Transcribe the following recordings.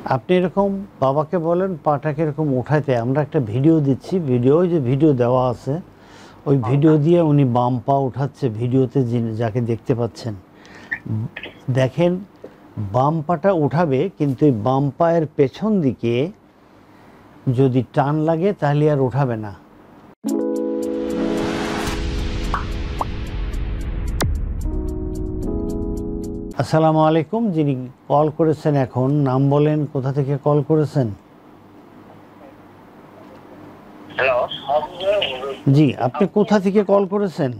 আপনি এরকম বাবাকে বলেন পাটাকে এরকম উঠাইতে। আমরা একটা ভিডিও দিচ্ছি, ওই যে ভিডিও দেওয়া আছে, ওই ভিডিও দিয়ে উনি বাম পা উঠাচ্ছে ভিডিওতে, যাকে দেখতে পাচ্ছেন। দেখেন, বাম পাটা উঠাবে, কিন্তু এই বাম পায়ের পেছন দিকে যদি টান লাগে তাহলে আর উঠাবে না। আসসালামু আলাইকুম। যিনি কল করেছেন এখন নাম বলেন, কোথা থেকে কল করেছেন? হ্যালো। জি, আপনি কোথা থেকে কল করেছেন?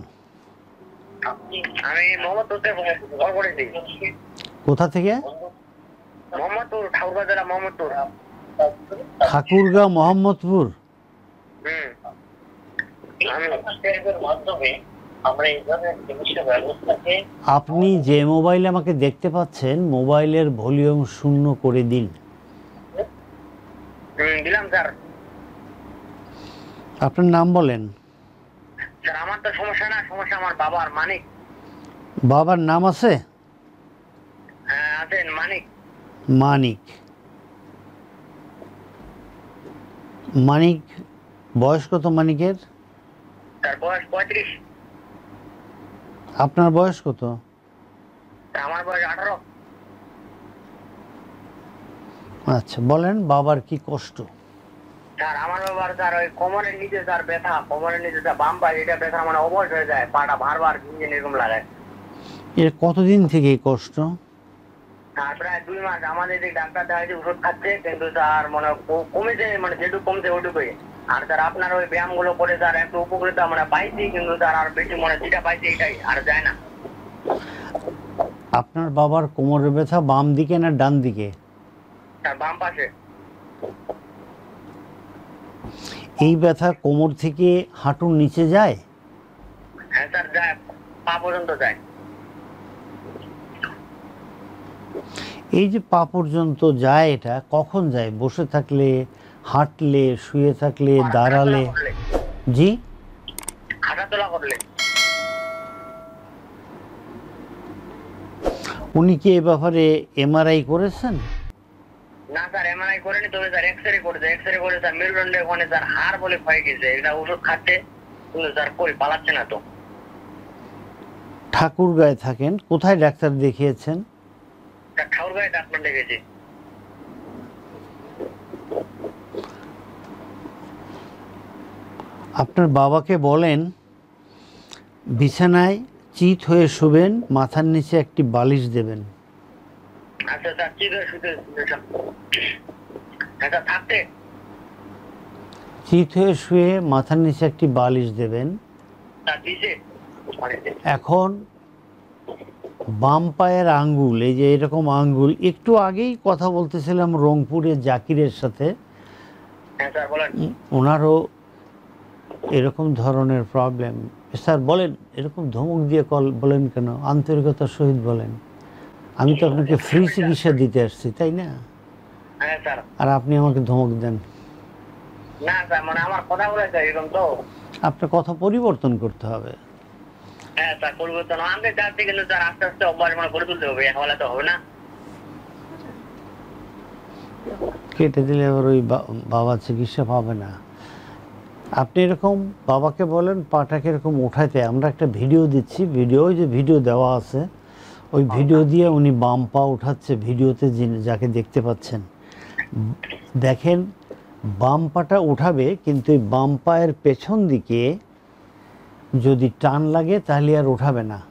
আমি মোহাম্মদপুর থেকে কল করেছি। কোথা থেকে? মোহাম্মদপুর, ঠাকুরগাঁও জেলা মোহাম্মদপুর। ঠাকুরগাঁও, মোহাম্মদপুর। আপনি যে মোবাইলে আমাকে দেখতে পাচ্ছেন, মোবাইলের ভলিউম শূন্য করে দিন। দিলাম স্যার। আপনার নাম বলেন। স্যার আমার তো সমস্যা না, সমস্যা আমার বাবার, মানিক। বাবার নাম আছে? হ্যাঁ আছেন, মানিক। মানিক। মানিক বয়স কত মানিকের? তার বয়স 35। আপনার বয়স কত? আমার বয়স 18। আচ্ছা, বলেন বাবার কি কষ্ট? স্যার আমার বাবার স্যার ওই কোমরের নিচে স্যার ব্যথা, কোমরের নিচে স্যার বাম পায়ে এটা ব্যথা, মানে অবশ হয়ে যায়, পাটা বারবার ঝিনঝিন এরকম লাগে। এর কতদিন থেকে এই কষ্ট? স্যার প্রায় 2 মাস। আমাদের এদিকে ডাক্তার দেখাচ্ছি, ওষুধ খাচ্ছে, কিন্তু স্যার মানে কমেছে, মানে যেটুকু কমছে ওইটুকুই। আর স্যার আপনার ওই ব্যায়াম গুলো করে স্যার একটু উপকৃত মানে পাইছি, কিন্তু স্যার আর বেশি মানে যেটা পাইছি এটাই, আর যায় না। আপনার বাবার কোমরের ব্যথা বাম দিকে না ডান দিকে? স্যার বাম পাশে। এই ব্যথা কোমর থেকে হাঁটুর নিচে যায়? হ্যাঁ স্যার যায়, পা পর্যন্ত যায়। এই যে পা পর্যন্ত যায়, এটা কখন যায়? বসে থাকলে, হাঁটলে, শুয়ে থাকলে, দাঁড়ালে? জি, হাঁটাচলা করলে। উনি কি এ ব্যাপারে এমআরআই করেছেন? না স্যার এমআরআই করেনি, তবে স্যার এক্সরে করেছে। এক্সরে করে স্যার মেরুদণ্ডে ওখানে স্যার হাড় বলে ক্ষয় গেছে, এটা ওষুধ খাচ্ছে, কিন্তু স্যার কই পালাচ্ছে না তো। ঠাকুরগাঁয়ে থাকেন, কোথায় ডাক্তার দেখিয়েছেন? স্যার ঠাকুরগাঁয়ে ডাক্তার দেখেছি। আপনার বাবাকে বলেন বিছানায় চিত হয়ে শুবেন, মাথার নিচে একটি বালিশ দেবেন। আচ্ছা স্যার ঠিক আছে, শুতে আচ্ছা থাকতে। চিত হয়ে শুয়ে মাথার নিচে একটি বালিশ দেবেন। স্যার দিছে। এখন বাম পায়ের আঙ্গুল, এই যে এরকম আঙ্গুল, একটু আগেই কথা বলতেছিলাম রংপুরের জাকিরের সাথে, হ্যাঁ স্যার বলেন। ওনারও এরকম ধরনের প্রবলেম। স্যার বলেন, এরকম ধমক দিয়ে কল বলেন কেন? আন্তরিকতার সহিত বলেন। আমি তো আপনাকে ফ্রি চিকিৎসা দিতে আসছি, তাই না? হ্যাঁ স্যার। আর আপনি আমাকে ধমক দেন। না স্যার, মানে আমার কথা বলেছে এরকম তো। আপনার কথা পরিবর্তন করতে হবে। হ্যাঁ স্যার পরিবর্তন আনতে চাচ্ছি, কিন্তু স্যার আস্তে আস্তে অভ্যাস মানে করে তুলতে হবে, হলে তো হবে না। কেটে দিলে আবার ওই বাবা চিকিৎসা পাবে না। আপনি এরকম বাবাকে বলেন পাটাকে এরকম উঠাইতে। আমরা একটা ভিডিও দিচ্ছি, ওই যে ভিডিও দেওয়া আছে, ওই ভিডিও দিয়ে উনি বাম পা উঠাচ্ছে ভিডিওতে, যাকে দেখতে পাচ্ছেন। দেখেন, বাম পাটা উঠাবে, কিন্তু এই বাম পায়ের পেছন দিকে যদি টান লাগে তাহলে আর উঠাবে না।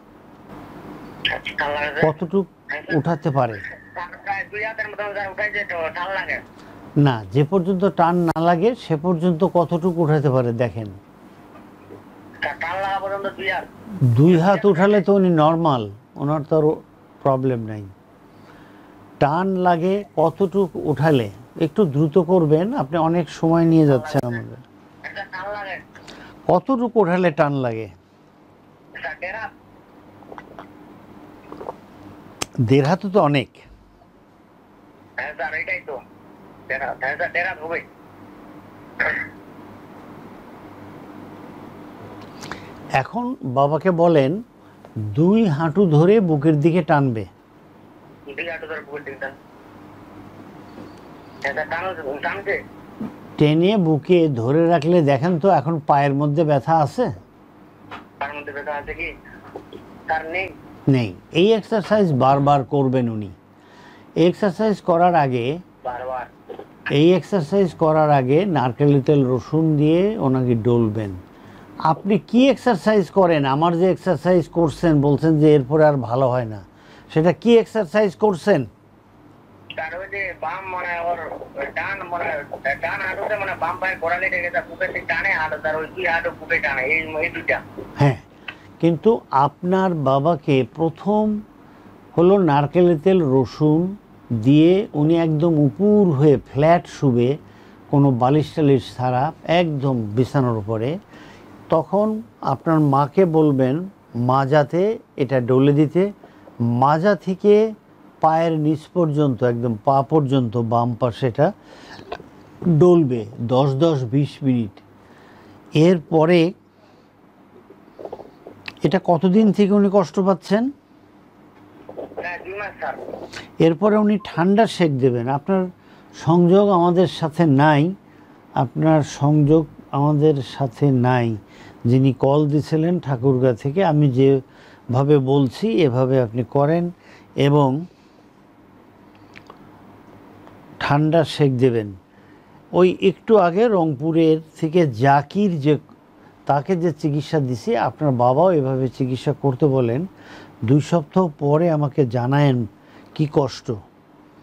কতটুক উঠাতে পারে? প্রায় 2 হাতের মতো উঠাইছে তো, টান লাগে না, যে পর্যন্ত টান না লাগে সে পর্যন্ত কতটুকু উঠাতে পারে দেখেন। টান লাগা পর্যন্ত 2 হাত। 2 হাত উঠালে তো উনি নর্মাল, ওনার তো প্রবলেম নাই। টান লাগে কতটুকু উঠালে? একটু দ্রুত করবেন, আপনি অনেক সময় নিয়ে যাচ্ছেন আমাদের। একটা টান লাগে। কতটুকু উঠালে টান লাগে? স্যার 1.5 হাত। 1.5 হাত তো অনেক। হ্যাঁ স্যার এটাই তো 1.5 হাত। হ্যাঁ স্যার 1.5 হাত হবে। এখন বাবাকে বলেন 2 হাঁটু ধরে বুকের দিকে টানবে। 2 হাত ধরে বুকের দিকে টান। এটা টানছে। টেনে বুকে ধরে রাখলে দেখেন তো এখন পায়ের মধ্যে ব্যথা আছে? তার মধ্যে ব্যথা আছে কি? তার নেই। নেই। এই এক্সারসাইজ বারবার করবেন উনি। এক্সারসাইজ করার আগে বারবার এই এক্সারসাইজ করার আগে নারকেলের তেল রসুন দিয়ে ওনাকে ডলবেন। আপনি কি এক্সারসাইজ করেন? আমার যে এক্সারসাইজ করছেন বলছেন যে এরপরে আর ভালো হয় না, সেটা কি এক্সারসাইজ করছেন? তার ওই যে বাম মানে ওর ডান মানে ডান হাঁটুতে মানে বাম পায়ে গোড়ালি রেখে তার বুকে টানে হাঁটু, তার ওই দুই হাঁটু বুকে টানে, এই দুইটা। হ্যাঁ, কিন্তু আপনার বাবাকে প্রথম হলো নারকেলের তেল রসুন দিয়ে উনি একদম উপুর হয়ে ফ্ল্যাট শুবে, কোনো বালিশ টালিশ ছাড়া একদম বিছানার উপরে। তখন আপনার মাকে বলবেন মাজাতে এটা ডলে দিতে, মাজা থেকে পায়ের নিচ পর্যন্ত একদম পা পর্যন্ত বাম পাশে এটা ডলবে 10-20 মিনিট। এরপরে এটা কতদিন থেকে উনি কষ্ট পাচ্ছেন? হ্যাঁ 2 মাস স্যার। এরপরে উনি ঠান্ডা সেক দেবেন। আপনার সংযোগ আমাদের সাথে নাই, আপনার সংযোগ আমাদের সাথে নাই। যিনি কল দিছিলেন ঠাকুরগাঁ থেকে, আমি যেভাবে বলছি এভাবে আপনি করেন এবং ঠান্ডা সেক দেবেন। ওই একটু আগে রংপুরের থেকে জাকির যে তাকে যে চিকিৎসা দিছি, আপনার বাবাও এভাবে চিকিৎসা করতে বলেন। 2 সপ্তাহ পরে আমাকে জানায়েন কি কষ্ট।